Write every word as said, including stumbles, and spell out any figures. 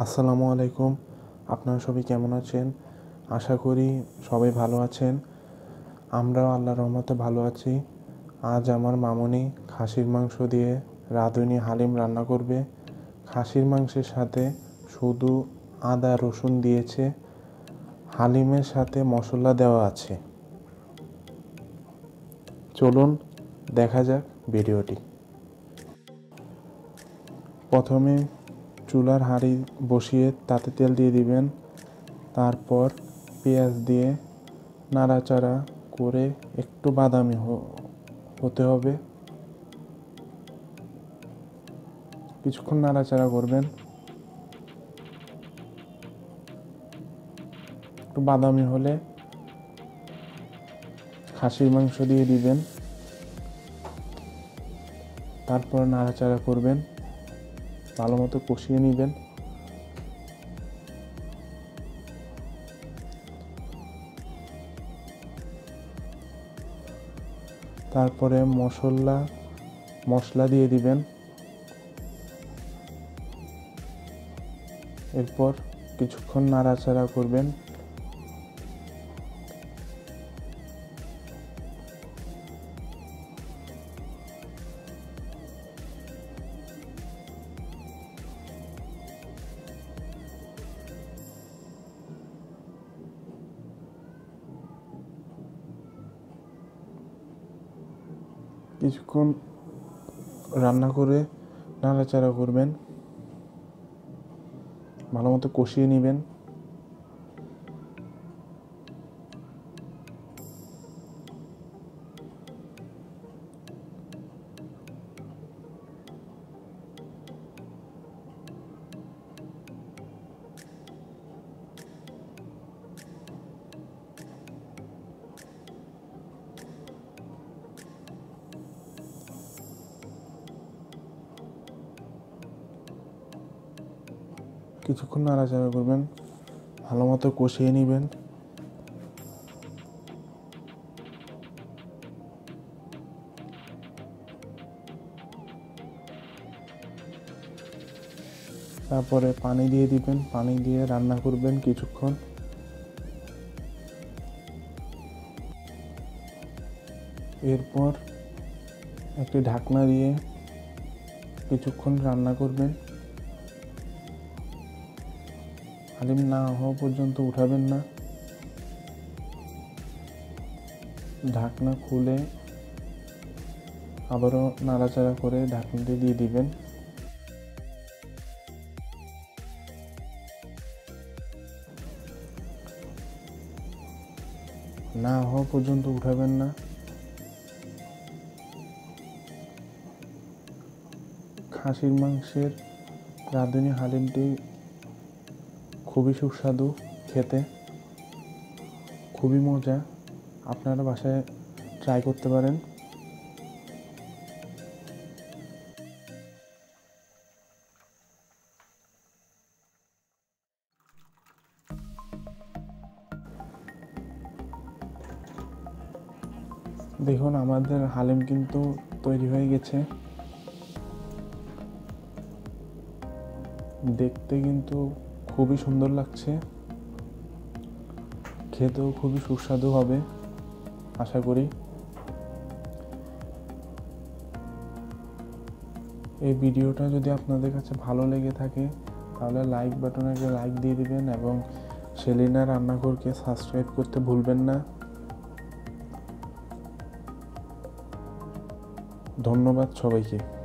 আসসালামু আলাইকুম। আপনারা সবাই কেমন আছেন? আশা করি সবাই ভালো আছেন। আমরাও আল্লাহর রহমতে ভালো আছি। আজ আমার মামুনি খাসির মাংস দিয়ে রাঁধুনি হালিম রান্না করবে। খাসির মাংসের সাথে শুধু আদা রসুন দিয়েছে, হালিমের সাথে মশলা দেওয়া আছে। চলুন দেখা যাক ভিডিওটি। প্রথমে চুলার হাঁড়ি বসিয়ে তাতে তেল দিয়ে দিবেন। তারপর পেঁয়াজ দিয়ে নাড়াচাড়া করে একটু বাদামি হতে হবে। কিছুক্ষণ নাড়াচাড়া করবেন। একটু বাদামি হলে খাসির মাংস দিয়ে দিবেন। তারপর নাড়াচাড়া করবেন, ভালো মতো কষিয়ে নেবেন। তারপরে মশলা মশলা দিয়ে দিবেন। এরপর কিছুক্ষণ নাড়াচাড়া করবেন। কিছুক্ষণ রান্না করে নাড়াচাড়া করবেন, ভালো মতো কষিয়ে নেবেন। কিছুক্ষণ নাড়াচাড়া করবেন, ভালো মতো কষিয়ে নেবেন। তারপরে পানি দিয়ে দিবেন, পানি দিয়ে রান্না করবেন কিছুক্ষণ। এরপর একটি ঢাকনা দিয়ে কিছুক্ষণ রান্না করবেন। হালিম না হওয়া পর্যন্ত উঠাবেন না। ঢাকনা খুলে আবারও নাড়াচাড়া করে ঢাকনাটি দিয়ে দিবেন। না হওয়া পর্যন্ত উঠাবেন না। খাসির মাংসের রাঁধুনি হালিমটি খুবই সুস্বাদু খেতে, খুবই মজা। আপনারা বাসায় ট্রাই করতে পারেন। দেখুন, আমাদের হালিম কিন্তু তৈরি হয়ে গেছে। দেখতে কিন্তু খুবই সুন্দর লাগছে, খেতেও খুবই সুস্বাদু হবে আশা করি। এই ভিডিওটা যদি আপনাদের কাছে ভালো লেগে থাকে তাহলে লাইক বাটনে একটা লাইক দিয়ে দিবেন এবং সেলিনা রান্নাঘরকে সাবস্ক্রাইব করতে ভুলবেন না। ধন্যবাদ সবাইকে।